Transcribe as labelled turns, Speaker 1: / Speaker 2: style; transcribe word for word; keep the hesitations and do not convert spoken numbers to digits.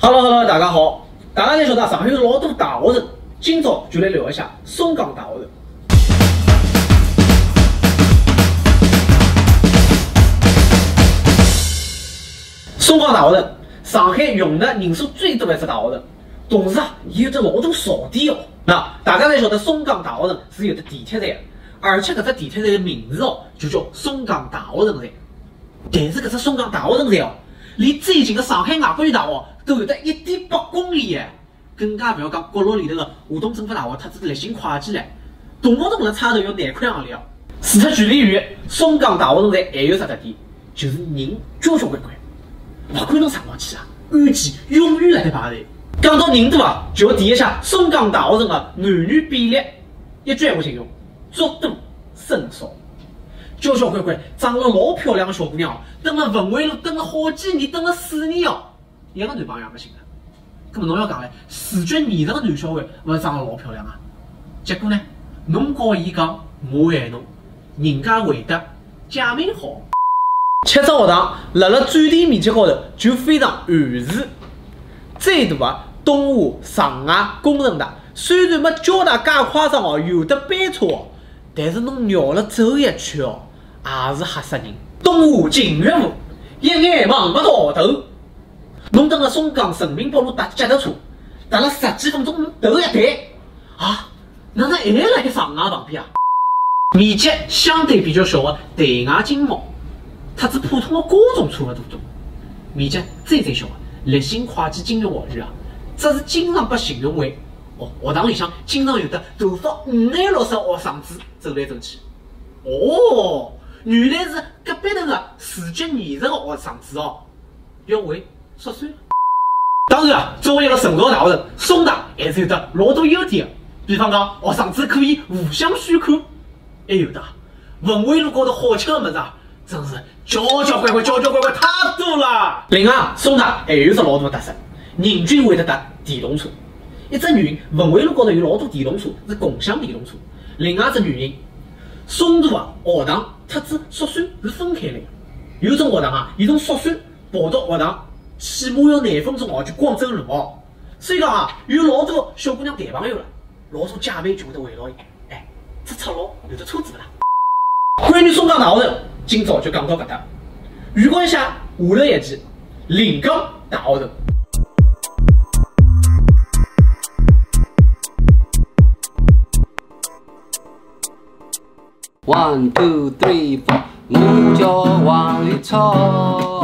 Speaker 1: Hello Hello， 大家好，大家也晓得上海有老多大学城，今朝就来聊一下松江大学城。松江大学城，上海用的人数最多的一所大学城，同时啊，也有着老多槽点哦。那大家侪晓得松江大学城是有的地铁站的，而且搿只地铁站的名字哦，就叫松江大学城站。但是搿只松江大学城站哦，离最近的上海外国语大学都有得一点八公里耶，更加不要讲角落里头的华东政府大学，特子立新会计唻，动不动了差头要廿块洋钿哦。除脱距离远，松江大学城站还有啥特点，就是人交交关关，勿管侬啥辰去啊，安检永远辣盖排队。讲到人多啊，就要提一下松江大学城的男女比例，一句闲话形容：捉多生少。交交关关长了老漂亮的小姑娘，等了文汇路等了好几年，等了四年哦，一个男朋友也没寻着。那么侬要讲嘞，视觉艺术的男小孩勿是长得老漂亮啊？结果呢，侬告伊讲我爱侬，人家回答姐妹好。七只学堂辣辣占地面积高头就非常完善，最大的东华、上海、工程大，虽然没交大介夸张哦，有的班车哦，但是侬绕了走一圈哦，也是吓死人。东华近悦路，一眼望不到头。侬等了松江人民北路搭脚踏车，搭了十几分钟，侬头一抬啊，哪能还辣盖上海旁边啊？面积相对比较小的台外经贸，特子普通的高中差不多多。面积最最小的立新会计金融学院啊，这是经常被形容为哦，学堂里向经常有的头发五颜六色学生子走来走去。哦，原来是隔壁头的视觉艺术的学生子哦，要为十岁了。当然啊，作为一个成熟的大学城，松大还是有的老多优点的，比方讲学生子可以互相宣看，还有的文汇路高头好吃的物事啊，真是交交关关、交交关关太多了。另外，松大还有只老大的特色，人均会得搭电动车。一只原因，文汇路高头有老多电动车是共享电动车；另外一只原因，松大啊学堂特子宿舍是分开来的。有种学堂啊，伊从宿舍跑到学堂，起码要廿分钟哦，就光走路哦。所以讲啊，有老多小姑娘谈朋友了，老多姐妹就会得围绕伊，哎，这出路有的车子不啦？关于松江大学城，今朝就讲到搿搭。预告一下下头一期临江大学城。
Speaker 2: One two three four，我叫王玉超。